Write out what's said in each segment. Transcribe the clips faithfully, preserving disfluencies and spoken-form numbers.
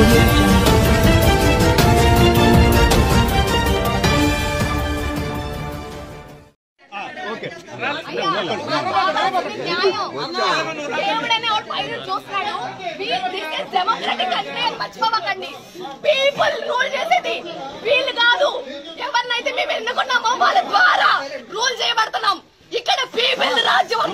Audio Jungle. People rule చేసేది వీళ్ళు కాదు. ఎవరినైతే మేము ఎన్నుకున్నామో వాళ్ళ ద్వారా రూల్ చేయబడుతున్నాం. ఇక్కడ పీపుల్ రాజ్యం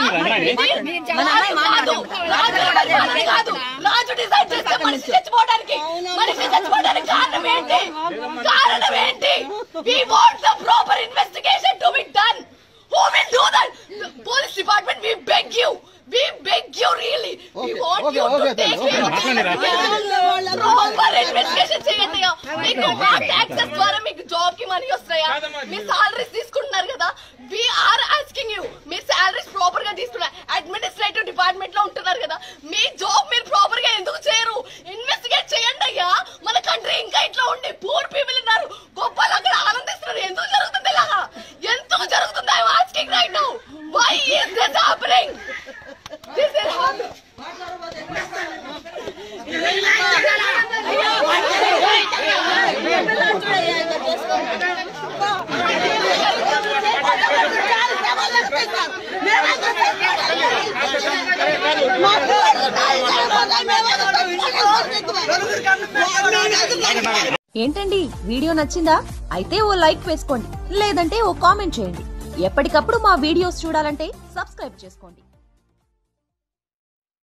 కాదు. రాజు డిసైడ్ చేస్తే మనిషి చచ్చిపోవడానికి మనిషి చచ్చిపోవడానికి కారణం ఏంటి? కారణం ఏంటి? We want the proper investigation to be done. Who will do that? The police department, we beg you. We beg you really. We okay, want okay, you okay, to take care of proper investigation చేయండియా. మీకు taxes ద్వారా మీకు job కి money వస్తాయా? మీ salaries తీసుకుంటున్నారు కదా. We are asking you. మీ salaries proper గా తీసుకున్నారు. అడ్మినిస్ట్రేటివ్ డిపార్ట్మెంట్ లో ఉంటున్నారు కదా. మీ జాబ్ మీరు ప్రాపర్ గా ఎందుకు చేయరు? ఇన్వెస్టిగేట్ చేయండి అయ్యా. మన కంట్రీ ఇంకా ఇట్లా ఉండి పూర్ పీపుల్ ఉన్నారు. గొప్పలు అక్కడ ఆనందిస్తున్నారు. ఎందుకు జరుగుతుంది ఇలాగా? ఎందుకు జరుగుతుంది? I am asking right now. Why is this happening? This is happening. ఏంటండి వీడియో నచ్చిందా? అయితే ఓ లైక్ వేసుకోండి, లేదంటే ఓ కామెంట్ చేయండి. ఎప్పటికప్పుడు మా వీడియోస్ చూడాలంటే సబ్స్క్రైబ్ చేసుకోండి.